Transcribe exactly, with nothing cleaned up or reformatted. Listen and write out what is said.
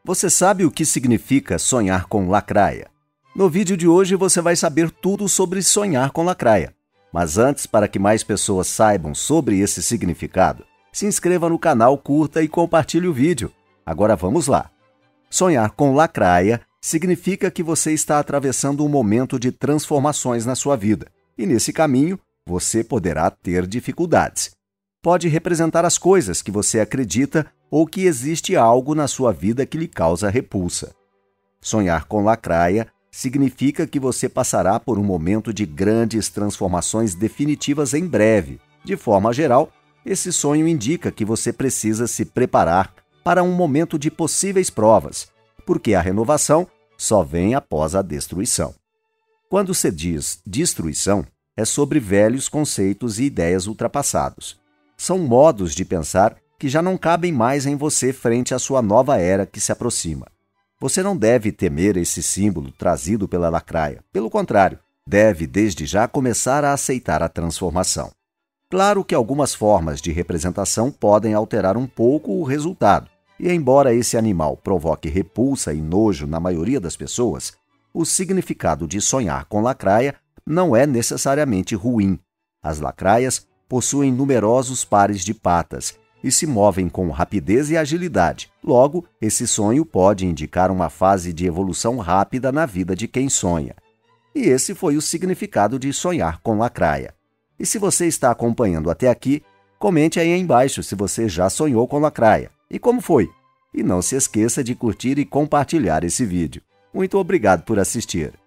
Você sabe o que significa sonhar com lacraia? No vídeo de hoje você vai saber tudo sobre sonhar com lacraia. Mas antes, para que mais pessoas saibam sobre esse significado, se inscreva no canal, curta e compartilhe o vídeo. Agora vamos lá. Sonhar com lacraia significa que você está atravessando um momento de transformações na sua vida. E nesse caminho, você poderá ter dificuldades. Pode representar as coisas que você acredita ou que existe algo na sua vida que lhe causa repulsa. Sonhar com lacraia significa que você passará por um momento de grandes transformações definitivas em breve. De forma geral, esse sonho indica que você precisa se preparar para um momento de possíveis provas, porque a renovação só vem após a destruição. Quando se diz destruição, é sobre velhos conceitos e ideias ultrapassados. São modos de pensar que já não cabem mais em você frente à sua nova era que se aproxima. Você não deve temer esse símbolo trazido pela lacraia. Pelo contrário, deve desde já começar a aceitar a transformação. Claro que algumas formas de representação podem alterar um pouco o resultado, e embora esse animal provoque repulsa e nojo na maioria das pessoas, o significado de sonhar com lacraia não é necessariamente ruim. As lacraias possuem numerosos pares de patas e se movem com rapidez e agilidade. Logo, esse sonho pode indicar uma fase de evolução rápida na vida de quem sonha. E esse foi o significado de sonhar com lacraia. E se você está acompanhando até aqui, comente aí embaixo se você já sonhou com lacraia e como foi. E não se esqueça de curtir e compartilhar esse vídeo. Muito obrigado por assistir.